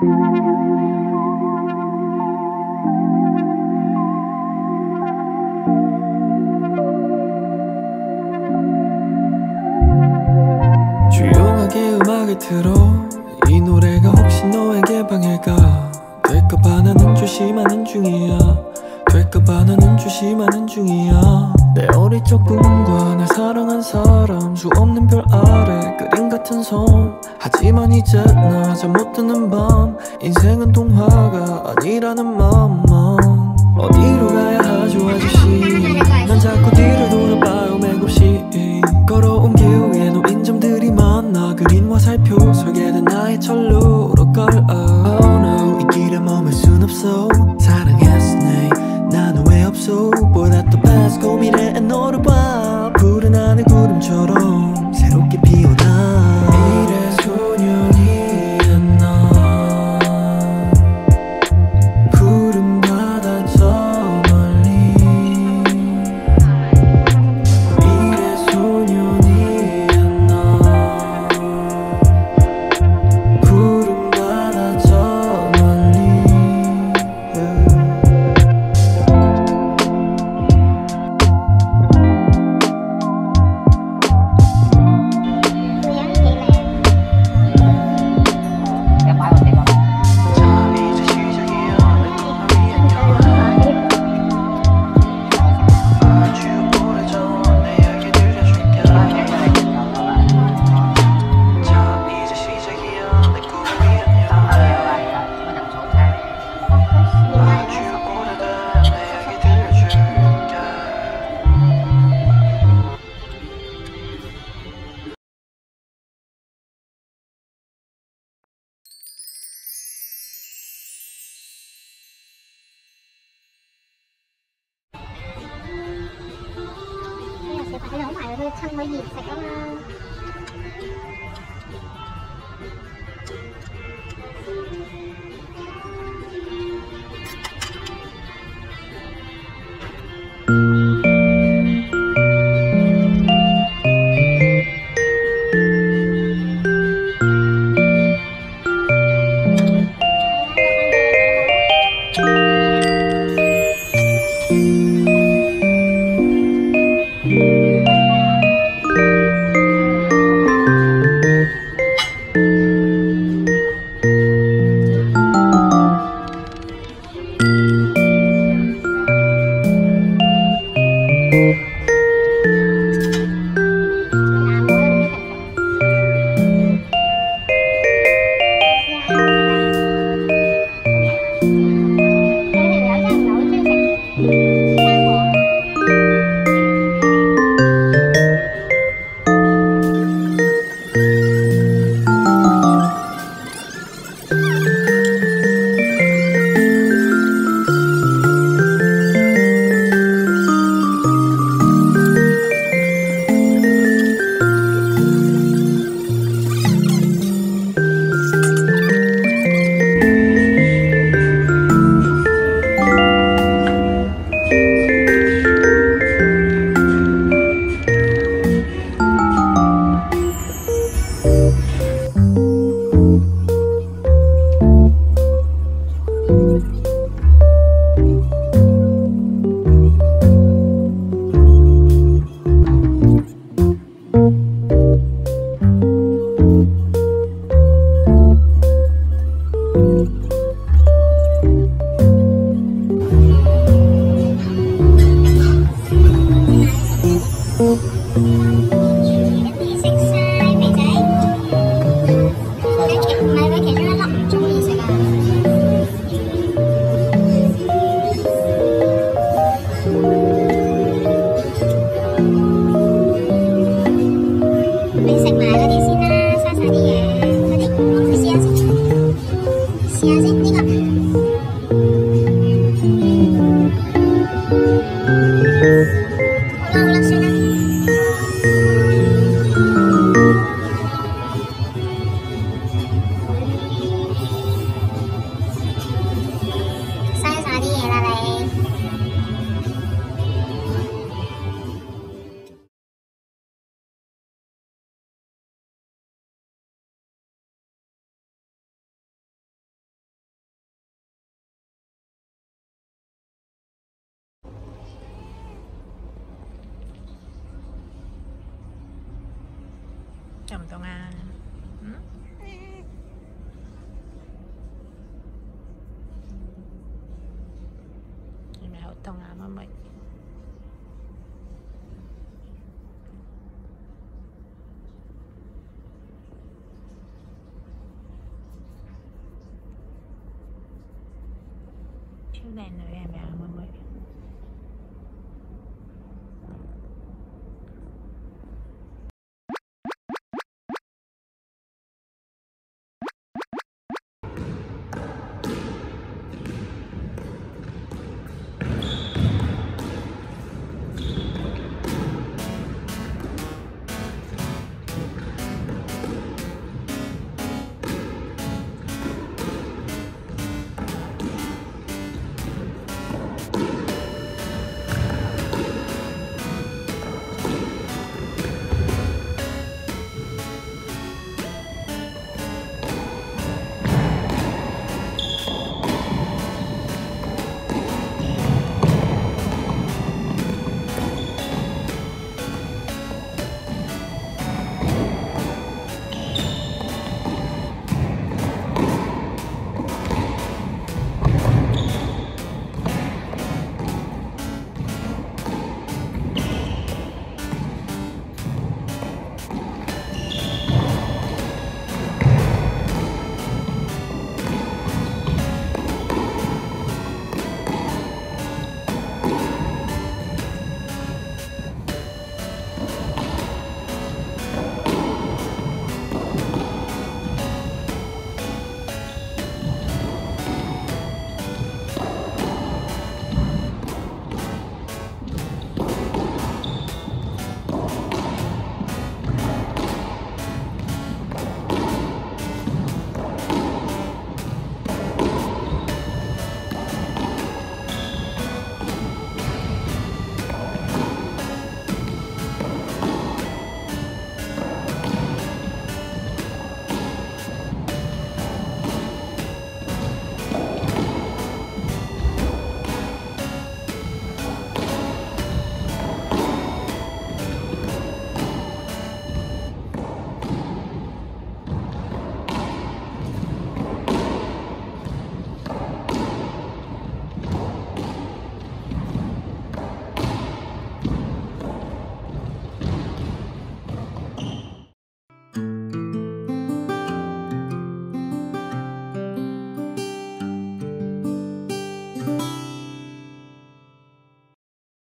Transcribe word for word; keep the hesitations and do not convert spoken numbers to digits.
조용하게 음악을 틀어 이 노래가 혹시 너에게 방해가 될까봐 나는 조심하는 중이야. 될까봐 나는 조심하는 중이야. 내 어릴 적 꿈과 날 사랑한 사람 수 없는 별 아래 그림 같은 섬. 하지만 이제 나 잠 못 드는 밤 인생은 동화가 아니라는 맘만. 어디로 가야 하죠 아저씨. 난 자꾸 뒤를 돌아봐요 맥없이. 걸어온 길 위에 놓인 점들이 많아. 그린 화살표 설계된 나의 철로로 걸 oh no. 이 길에 머물 순 없어. 사랑했으니 나는 왜 없어. 보다 더 past 고민해 너를 봐. 푸른 하늘 구름처럼 새롭게 피어나. 이래 소년이야 나. 푸른 바다 저 멀리. 이래 소년이야 나. 푸른 바다 저 멀리. yeah. Phải không phải là thân hơi nhiệt sạch lắm 痛唔痛啊？嗯？係咪好痛啊，妹妹？超靚女係咪啊，妹妹？